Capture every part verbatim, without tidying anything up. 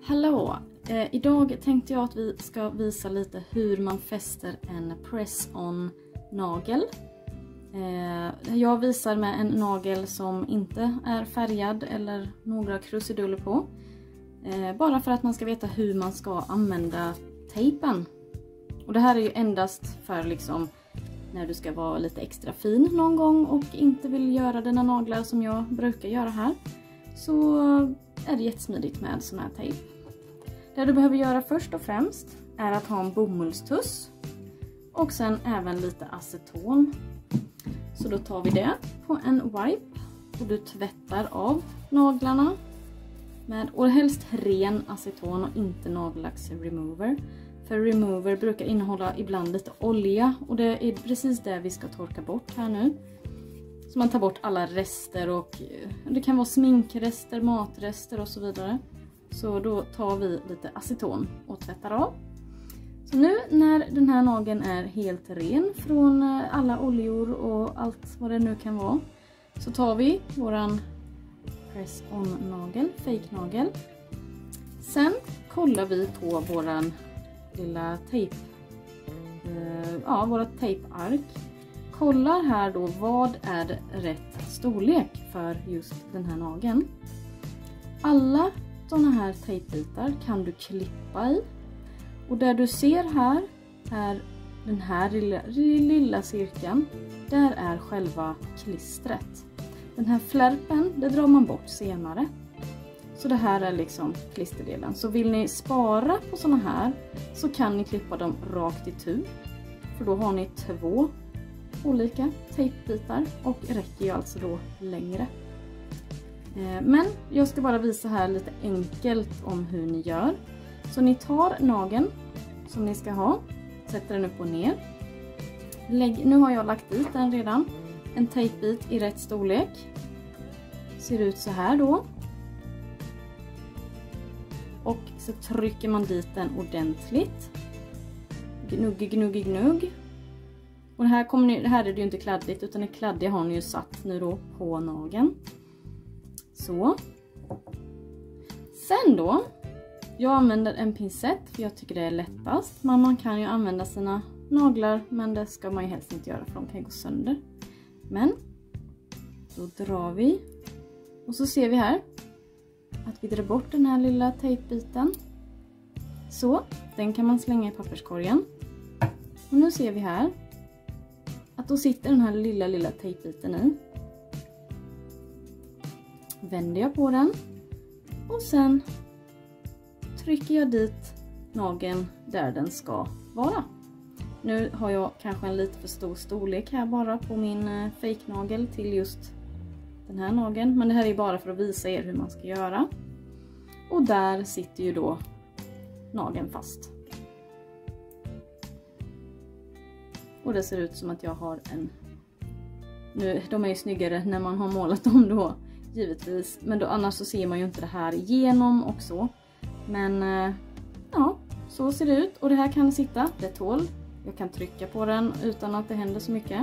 Hallå! Eh, idag tänkte jag att vi ska visa lite hur man fäster en press-on nagel. Eh, jag visar med en nagel som inte är färgad eller några krusiduller på. Eh, bara för att man ska veta hur man ska använda tejpen. Och det här är ju endast för liksom när du ska vara lite extra fin någon gång och inte vill göra dina naglar som jag brukar göra här. Så är det jättesmidigt med sån här tejp. Det du behöver göra först och främst är att ha en bomullstuss och sen även lite aceton. Så då tar vi det på en wipe och du tvättar av naglarna med, och helst ren aceton och inte nagellax remover. För remover brukar innehålla ibland lite olja och det är precis det vi ska torka bort här nu. Så man tar bort alla rester och det kan vara sminkrester, matrester och så vidare. Så då tar vi lite aceton och tvättar av. Så nu när den här nageln är helt ren från alla oljor och allt vad det nu kan vara. Så tar vi våran press-on nagel, fake nagel. Sen kollar vi på våran lilla tejp, ja våra tejpark. Kollar här då vad är rätt storlek för just den här nageln. Alla sådana här tejpbitar kan du klippa i. Och där du ser här är den här lilla, lilla cirkeln. Där är själva klistret. Den här flärpen, det drar man bort senare. Så det här är liksom klisterdelen. Så vill ni spara på sådana här så kan ni klippa dem rakt i tur. För då har ni två olika tejpbitar och räcker ju alltså då längre. Men jag ska bara visa här lite enkelt om hur ni gör. Så ni tar nageln som ni ska ha, sätter den upp och ner. Lägg, nu har jag lagt dit den redan. En tejpbit i rätt storlek. Ser ut så här då. Och så trycker man dit den ordentligt. Gnugg, gnugg, gnugg. Och det här, kommer ni, det här är det ju inte kladdigt utan det kladdiga har ni ju satt nu då på nageln. Så. Sen då. Jag använder en pincett för jag tycker det är lättast. Men man kan ju använda sina naglar men det ska man ju helst inte göra för de kan gå sönder. Men då drar vi. Och så ser vi här att vi drar bort den här lilla tejpbiten. Så. Den kan man slänga i papperskorgen. Och nu ser vi här att då sitter den här lilla lilla tejpbiten i. Vänder jag på den och sen trycker jag dit nageln där den ska vara. Nu har jag kanske en lite för stor storlek här bara på min fake nagel till just den här nageln. Men det här är bara för att visa er hur man ska göra. Och där sitter ju då nageln fast. Och det ser ut som att jag har en... Nu, de är ju snyggare när man har målat dem då. Givetvis, men då annars så ser man ju inte det här igenom och så. Men ja, så ser det ut. Och det här kan sitta, det tål. Jag kan trycka på den utan att det händer så mycket.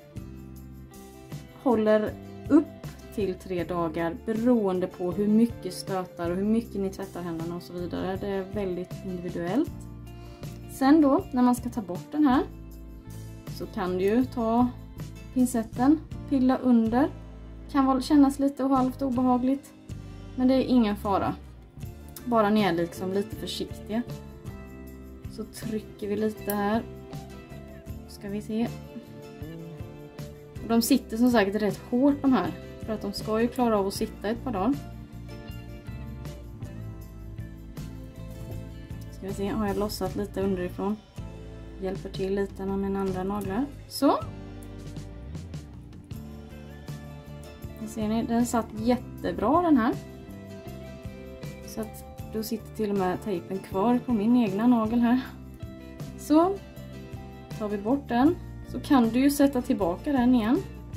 Håller upp till tre dagar beroende på hur mycket stötar och hur mycket ni tvättar händerna och så vidare. Det är väldigt individuellt. Sen då, när man ska ta bort den här så kan du ju ta pincetten, pilla under. Kan kännas lite och halvt obehagligt. Men det är ingen fara. Bara ni är liksom lite försiktiga. Så trycker vi lite här. Ska vi se. Och de sitter som sagt rätt hårt de här. För att de ska ju klara av att sitta ett par dagar. Ska vi se. Har jag lossat lite underifrån. Hjälper till lite med mina andra naglar. Så. Ser ni, den satt jättebra den här. Så att då sitter till och med tejpen kvar på min egna nagel här. Så tar vi bort den. Så kan du ju sätta tillbaka den igen.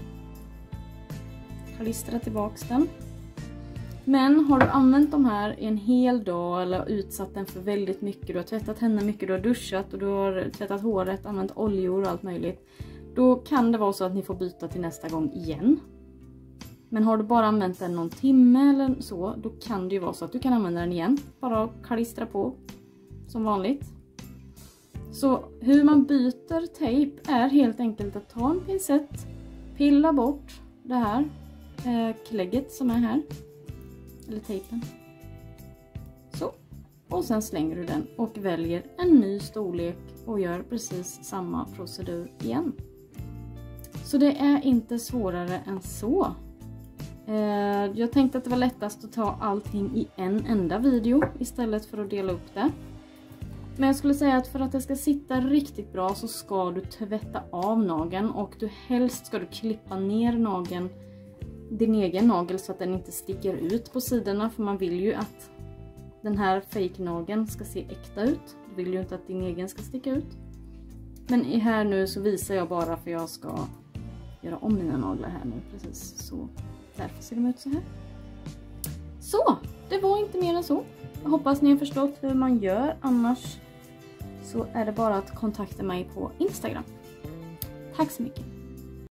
Klistra tillbaks den. Men har du använt de här en hel dag eller utsatt den för väldigt mycket. Du har tvättat händerna mycket, du har duschat och du har tvättat håret, använt oljor och allt möjligt. Då kan det vara så att ni får byta till nästa gång igen. Men har du bara använt den någon timme eller så, då kan det ju vara så att du kan använda den igen. Bara klistra på som vanligt. Så hur man byter tejp är helt enkelt att ta en pincett, pilla bort det här eh, klägget som är här. Eller tejpen. Så. Och sen slänger du den och väljer en ny storlek och gör precis samma procedur igen. Så det är inte svårare än så. Jag tänkte att det var lättast att ta allting i en enda video istället för att dela upp det. Men jag skulle säga att för att det ska sitta riktigt bra så ska du tvätta av nageln och du helst ska du klippa ner nageln, din egen nagel, så att den inte sticker ut på sidorna, för man vill ju att den här fake-nageln ska se äkta ut. Du vill ju inte att din egen ska sticka ut. Men här nu så visar jag bara för jag ska göra om mina naglar här nu, precis så. Därför ser de ut så här. Så, det var inte mer än så. Jag hoppas ni har förstått hur man gör. Annars så är det bara att kontakta mig på Instagram. Tack så mycket.